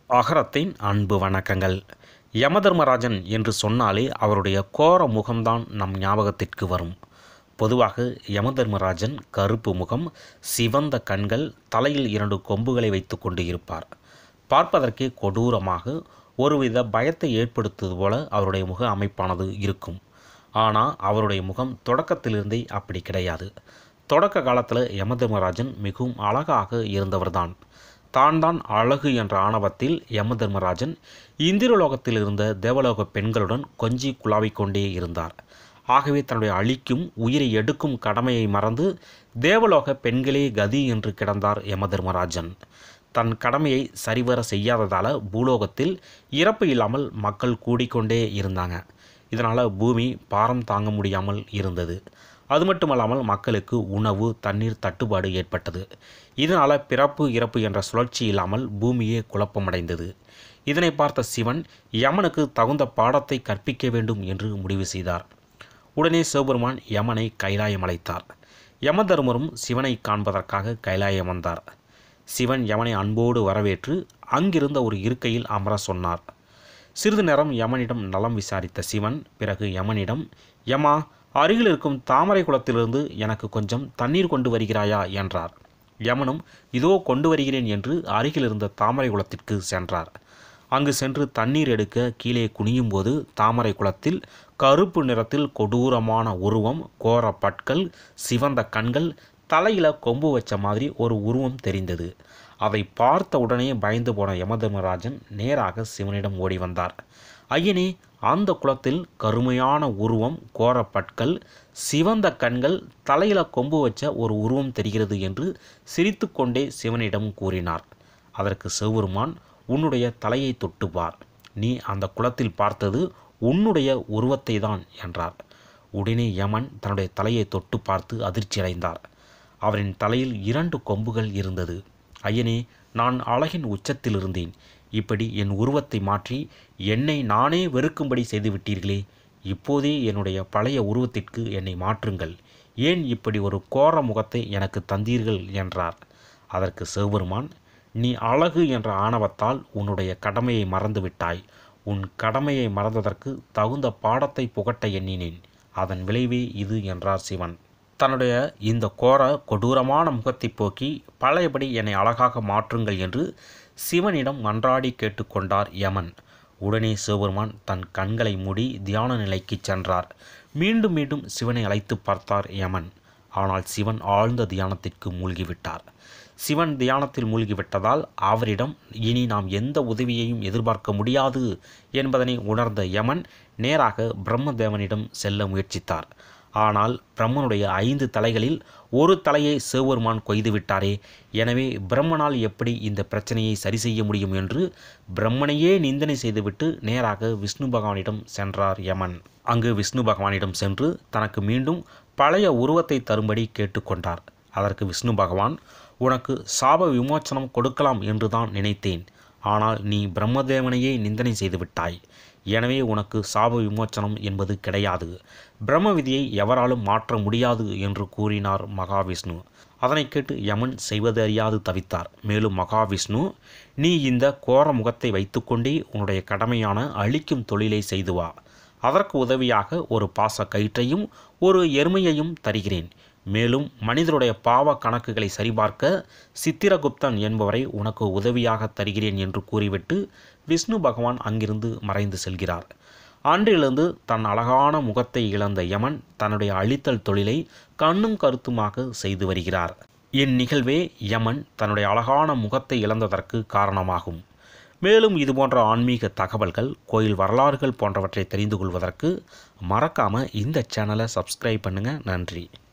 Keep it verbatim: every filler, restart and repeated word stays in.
அகரத்தின் அன்பு வணக்கங்கள். யமதர்மராஜன் என்று சொன்னாலே அவருடைய கோர முகம்தான் நம் ஞாபகத்திற்கு வரும். பொதுவாக யமதர்மராஜன் கருப்பு முகம், சிவந்த கண்கள், தலையில் இரண்டு கொம்புகளை வைத்து கொண்டு இருப்பார். பார்ப்பதற்கே கொடூரமாக ஒருவித பயத்தை ஏற்படுத்துவது போல அவருடைய முக அமைப்பானது இருக்கும். ஆனால் அவருடைய முகம் தொடக்கத்திலிருந்தே அப்படி கிடையாது. தொடக்க காலத்தில் யமதர்மராஜன் மிகவும் அழகாக இருந்தவர்தான். தான் தான் அழகு என்ற ஆணவத்தில் யமதர்மராஜன் இந்திரலோகத்தில் இருந்த தேவலோக பெண்களுடன் கொஞ்சி குழாவிக் கொண்டே இருந்தார். ஆகவே தன்னுடைய அழிக்கும் உயிரை எடுக்கும் கடமையை மறந்து தேவலோக பெண்களே கதி என்று கிடந்தார் யமதர்மராஜன். தன் கடமையை சரிவர செய்யாததால் பூலோகத்தில் இறப்பு இல்லாமல் மக்கள் கூடிக்கொண்டே இருந்தாங்க. இதனால் பூமி பாரம் தாங்க முடியாமல் இருந்தது. அது மட்டுமல்லாமல் மக்களுக்கு உணவு தண்ணீர் தட்டுப்பாடு ஏற்பட்டது. இதனால் பிறப்பு இறப்பு என்ற சுழற்சி இல்லாமல் பூமியே குழப்பமடைந்தது. இதனை பார்த்த சிவன் யமனுக்கு தகுந்த பாடத்தை கற்பிக்க வேண்டும் என்று முடிவு செய்தார். உடனே சிவபெருமான் யமனை கைலாயம் அழைத்தார். யமதர்மரும் சிவனை காண்பதற்காக கைலாயம் வந்தார். சிவன் யமனை அன்போடு வரவேற்று அங்கிருந்த ஒரு இருக்கையில் அமர சொன்னார். சிறிது நேரம் யமனிடம் நலம் விசாரித்த சிவன் பிறகு யமனிடம், யமா, அருகில் இருக்கும் தாமரை குளத்திலிருந்து எனக்கு கொஞ்சம் தண்ணீர் கொண்டு வருகிறாயா என்றார். யமனும் இதோ கொண்டு வருகிறேன் என்று அருகில் இருந்த தாமரை குளத்திற்கு சென்றார். அங்கு சென்று தண்ணீர் எடுக்க கீழே குனியும் போது தாமரை குளத்தில் கருப்பு நிறத்தில் கொடூரமான உருவம், கோர பற்கள், சிவந்த கண்கள், தலையில கொம்பு வச்ச மாதிரி ஒரு உருவம் தெரிந்தது. அதை பார்த்த உடனே பயந்து போன யமதர்மராஜன் நேராக சிவனிடம் ஓடி வந்தார். ஐயனே, அந்த குளத்தில் கருமையான உருவம், கோர பற்கள், சிவந்த கண்கள், தலையில கொம்பு வச்ச ஒரு உருவம் தெரிகிறது என்று சிரித்து கொண்டே சிவனிடம் கூறினார். அதற்கு சிவபெருமான், உன்னுடைய தலையை தொட்டுப்பார், நீ அந்த குளத்தில் பார்த்தது உன்னுடைய உருவத்தை தான் என்றார். உடனே யமன் தன்னுடைய தலையை தொட்டு பார்த்து அதிர்ச்சியடைந்தார். அவரின் தலையில் இரண்டு கொம்புகள் இருந்தது. ஐயனே, நான் அழகின் உச்சத்தில் இருந்தேன். இப்படி என் உருவத்தை மாற்றி என்னை நானே வெறுக்கும்படி செய்துவிட்டீர்களே. இப்போதே என்னுடைய பழைய உருவத்திற்கு என்னை மாற்றுங்கள். ஏன் இப்படி ஒரு கோர முகத்தை எனக்கு தந்தீர்கள் என்றார். அதற்கு சிவபெருமான், நீ அழகு என்ற ஆணவத்தால் உன்னுடைய கடமையை மறந்துவிட்டாய். உன் கடமையை மறந்ததற்கு தகுந்த பாடத்தை புகட்ட எண்ணினேன். அதன் விளைவே இது என்றார் சிவன். தன்னுடைய இந்த கோர கொடூரமான முகத்தை போக்கி பழையபடி என்னை அழகாக மாற்றுங்கள் என்று சிவனிடம் மன்றாடி கேட்டுக்கொண்டார் யமன். உடனே சிவபெருமான் தன் கண்களை மூடி தியான நிலைக்கு சென்றார். மீண்டும் மீண்டும் சிவனை அழைத்து பார்த்தார் யமன். ஆனால் சிவன் ஆழ்ந்த தியானத்திற்கு மூழ்கிவிட்டார். சிவன் தியானத்தில் மூழ்கிவிட்டதால் அவரிடம் இனி நாம் எந்த உதவியையும் எதிர்பார்க்க முடியாது என்பதனை உணர்ந்த யமன் நேராக பிரம்மதேவனிடம் செல்ல முயற்சித்தார். ஆனால் பிரம்மனுடைய ஐந்து தலைகளில் ஒரு தலையை சிவபெருமான் கொய்துவிட்டாரே. எனவே பிரம்மனால் எப்படி இந்த பிரச்சனையை சரி செய்ய முடியும் என்று பிரம்மனையே நிந்தனை செய்துவிட்டு நேராக விஷ்ணு பகவானிடம் சென்றார் யமன். அங்கு விஷ்ணு பகவானிடம் சென்று தனக்கு மீண்டும் பழைய உருவத்தை தரும்படி கேட்டுக்கொண்டார். அதற்கு விஷ்ணு பகவான், உனக்கு சாப விமோச்சனம் கொடுக்கலாம் என்றுதான் நினைத்தேன். ஆனால் நீ பிரம்மதேவனையே நிந்தனை செய்துவிட்டாய். எனவே உனக்கு சாப விமோச்சனம் என்பது கிடையாது. பிரம்ம விதியை எவராலும் மாற்ற முடியாது என்று கூறினார் மகாவிஷ்ணு. அதனை கேட்டு யமன் செய்வது அறியாது தவித்தார். மேலும் மகாவிஷ்ணு, நீ இந்த கோர முகத்தை வைத்துக்கொண்டே உன்னுடைய கடமையான அழிக்கும் தொழிலை செய்து வா. அதற்கு உதவியாக ஒரு பாச கயிற்றையும் ஒரு எருமையையும் தருகிறேன். மேலும் மனிதருடைய பாவ கணக்குகளை சரிபார்க்க சித்திரகுப்தன் என்பவரை உனக்கு உதவியாக தருகிறேன் என்று கூறிவிட்டு விஷ்ணு பகவான் அங்கிருந்து மறைந்து செல்கிறார். அன்றிலிருந்து தன் அழகான முகத்தை இழந்த யமன் தன்னுடைய அழித்தல் தொழிலை கண்ணும் கருத்துமாக செய்து வருகிறார். இந்நிகழ்வே யமன் தன்னுடைய அழகான முகத்தை இழந்ததற்கு காரணமாகும். மேலும் இதுபோன்ற ஆன்மீக தகவல்கள், கோயில் வரலாறுகள் போன்றவற்றை தெரிந்து கொள்வதற்கு மறக்காமல் இந்த சேனலை சப்ஸ்கிரைப் பண்ணுங்கள். நன்றி.